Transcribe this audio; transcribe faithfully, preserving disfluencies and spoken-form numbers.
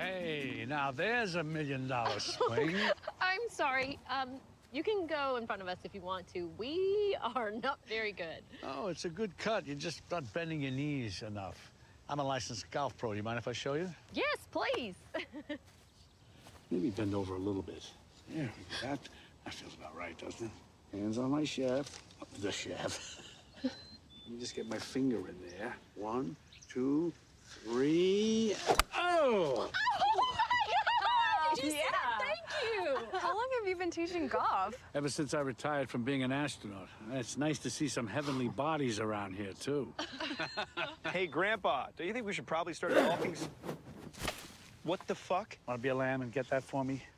Hey, now there's a million dollar swing. I'm sorry. Um, you can go in front of us if you want to. We are not very good. Oh, it's a good cut. You're just not bending your knees enough. I'm a licensed golf pro. You mind if I show you? Yes, please. Maybe bend over a little bit. There, that, that feels about right, doesn't it? Hands on my shaft. The shaft. Let me just get my finger in there. One, two, three. Oh! Oh, my God! Did you see that? Thank you. How long have you been teaching golf? Ever since I retired from being an astronaut. It's nice to see some heavenly bodies around here, too. Hey, Grandpa, don't you think we should probably start golfing? What the fuck? Want to be a lamb and get that for me?